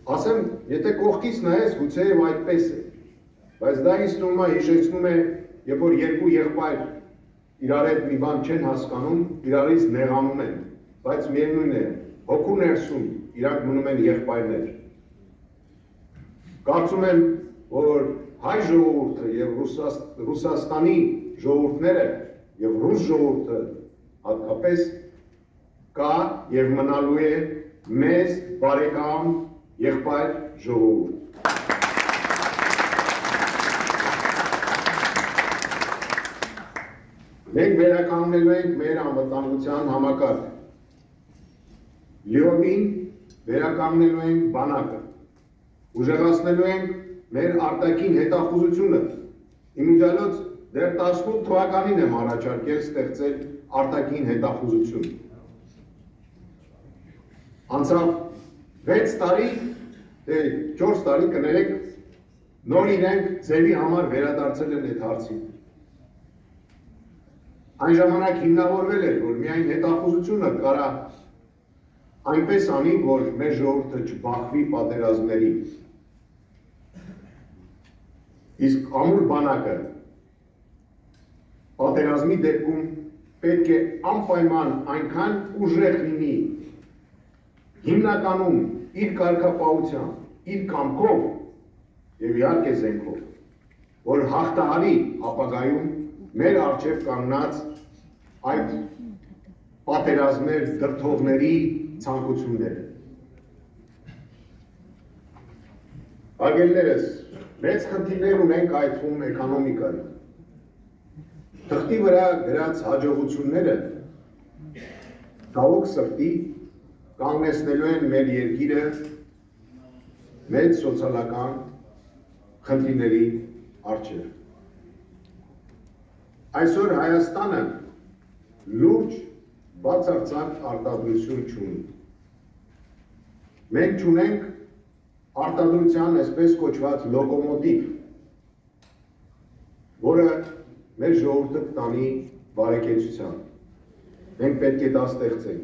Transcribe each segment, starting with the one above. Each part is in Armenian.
ասեմ, եթե կողքից նայես, գուցեև այդպես է, բայց դա ինձ թվում է հիշեցնում է, երբ որ երկու եղբայր իրար հետ մի բան չեն հասկանում, իրարից նեղանում են, բայց միևնույն է, հոգու ներսում իրանք մնում են եղբայրներ։ Կարծում եմ, որ հայ ժողովուրդը եւ Ռուսաստանի ժողովուրդները եւ ռուս ժողովուրդը հատկապես կա եւ մնալու է մեզ բարեկամ եղբայր ժողովուրդ։ Մենք վերականգնելու ենք մեր անվտանգության համակարգը։ Լիովին վերականգնելու ենք բանակը։ Ուժեղացնելու ենք մեր արտաքին հետախուզությունը։ Իմիջիալոց դեռ 18 թվականին եմ առաջարկել ստեղծել արտաքին հետախուզություն։ Անցավ 6 տարի, 4 տարի կներեք, նոր իրենք ձևի համար վերադարձել են այդ հարցին։ Այն ժամանակ հիմնավորվել էր, որ միայն հետախուզությունը կարա այնպես անի, որ մեր ժողովուրդը չբախվի պատերազմների։ Իսկ ամուր բանակը պատերազմի դեպքում պետք է անպայման այնքան ուժեղ լինի, հիմնականում իր կարգապահությամբ, իր կամքով եւ իհարկե զենքով, որ հաղթահարի ապագայում մեր առջև կանգնած այդ պատերազմներ դրդողների ցանկությունները։ Արգելներս, մեծ խնդիրներ ունենք այդ թվում էկոնոմիկայի։ Թղթի վրա գրած հաջողությունները ցավոք սրտի կանգնեցնելու են մեր երկիրը մեծ սոցիալական խնդիրների առջև։ Այսօր Հայաստանը լուրջ բացարձակ արտադրություն չունի։ Մենք չունենք արտադրության այսպես կոչված լոկոմոտիվ, որը մեր ժողովուրդը կտանի բարեկեցության։ Մենք պետք է դա ստեղծենք։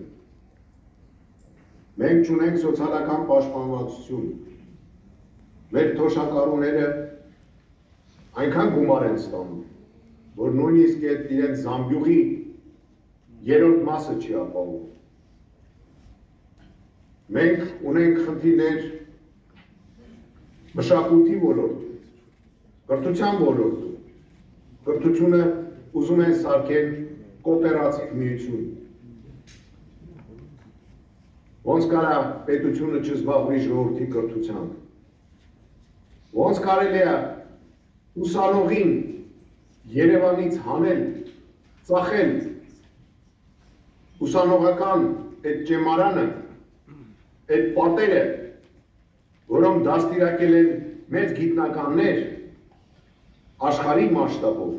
Մենք չունենք սոցիալական պաշտպանվածություն։ Մեր թոշակառուները այնքան գումար են ստանում, որ նույնիսկ այդ իրենց զամբյուղի երրորդ մասը չի ապահովում։ Մենք ունենք խնդիրներ մշակույթի ոլորտում, կրթության ոլորտում, կրթությունը ուզում են սարքել կոոպերատիվ միություն։ Ոնց կարա պետությունը չզբաղվի ժողովրդի կրթությամբ։ Ոնց կարելի է ուսանողին Երևանից հանել, ծախել ուսանողական այդ ճեմարանը, այդ պատերը, որոնք դաստիարակել են մեծ գիտնականներ աշխարհի մասշտաբով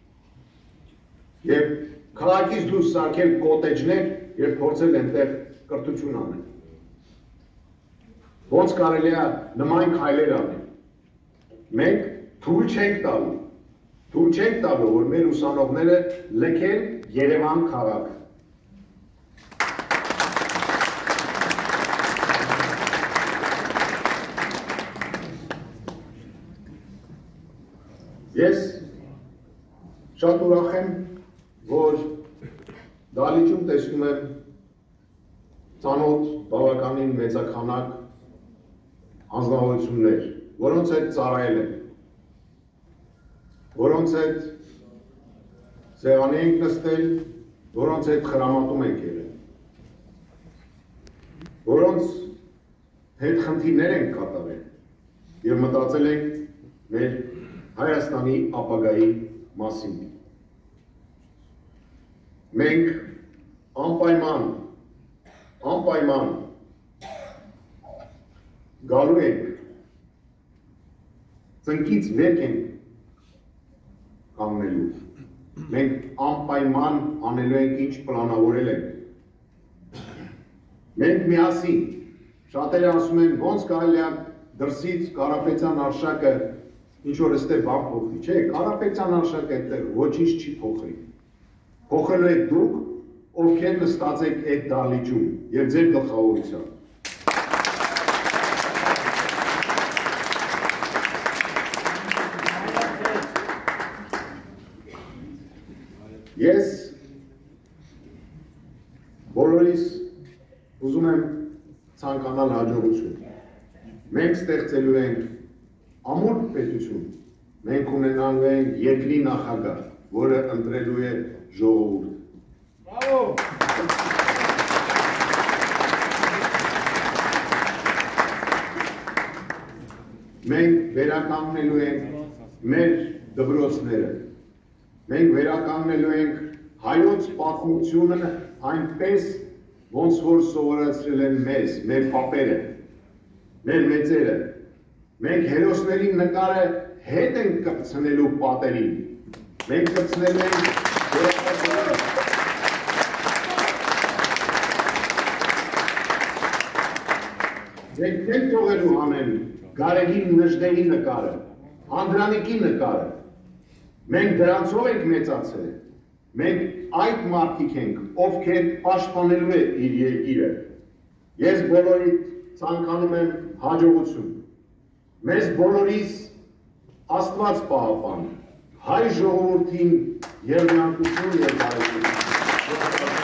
եւ քաղաքից դուրս սարքել կոտեջներ եւ փորձել այնտեղ կրթություն անել։ Ոնց կարելի է նման քայլեր անել։ Մենք թույլ չենք տալու, որ մեր ուսանողները լքեն Երևան քաղաքը։ Ես շատ ուրախ եմ, որ դահլիճում տեսնում եմ ծանոթ բավականին մեծաքանակ անձնավորություններ, որոնց հետ ծառայել եմ, որոնց հետ սեղանի ենք նստել, որոնց հետ խրամատում ենք եղել, որոնց հետ խնդիրներ ենք կատարել եւ մտածել ենք մեր Հայաստանի ապագայի մասին։ Մենք անպայման գալու ենք, ծնկից վերք ենք կանգնելու, մենք անպայման անելու ենք ինչ պլանավորել ենք։ Մենք միասին, շատերը ասում են, ոնց կարելի է դրսից Կարապետյան արշակը ինչ-որ էստեղ բան փոխվի, չէ, Կարապետյան արշակը այդտեղ ոչինչ չի փոխվի։ Փոխելու եք դուք, ովքեր նստած եք այդ դահլիճում եւ ձեր գլխավորությամբ։ ցանկանալ հաջողություն։ Մենք ստեղծելու ենք ամուր պետություն, մենք ունենալու ենք երկրի նախագահ, որը ընտրելու է ժողովուրդ։ Բրավո։ Մենք վերականգնելու ենք մեր դպրոցները, մենք վերականգնելու ենք հայոց պատմությունը այնպես, ոնց որ սովորեցրել են մեզ, մեր պապերը, մեր մեծերը, մենք հերոսների նկարը հետ ենք կպցնելու պատերին, մենք կպցնելու ենք վերապատերին, մենք չենք թողելու հանեն Գարեգին Նժդեի նկարը, Անդրանիկի նկարը, մենք դրանցով ենք մեծացել, մենք այդ մարդիկ ենք, ովքեր պաշտպանելու է իր երկիրը, ես բոլորիդ ցանկանում եմ հաջողություն, մեզ բոլորիս Աստված պահապան, հայ ժողովրդին երջանկություն եւ բարեկամություն։